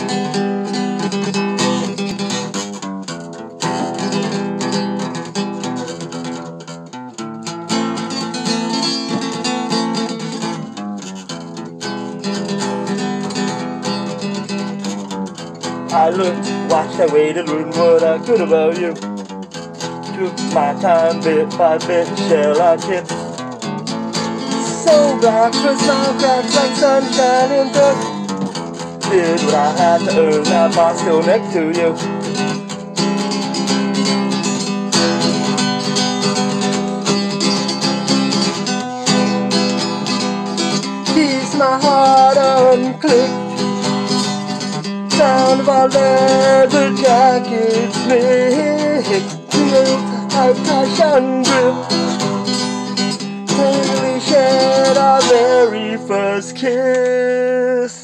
I looked, watched, I waited, learned what I could about you. Took my time bit by bit, shell I chipped. So black, crystal cracks like sunshine in dust. Did what I had to earn that box still next to you. Keeps my heart unclicked. Sound of our leather jackets mixed. Create our passion grip. Till we shared our very first kiss.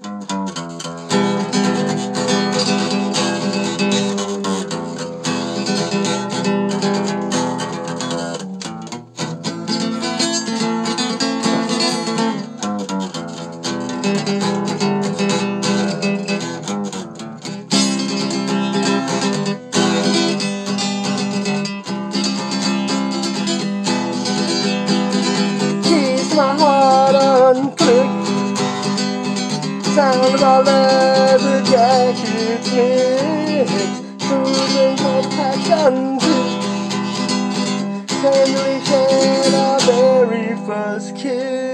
My heart unclicked. Sound of our leather jackets mixed. Proving my passion grip. Then we shared our very first kiss.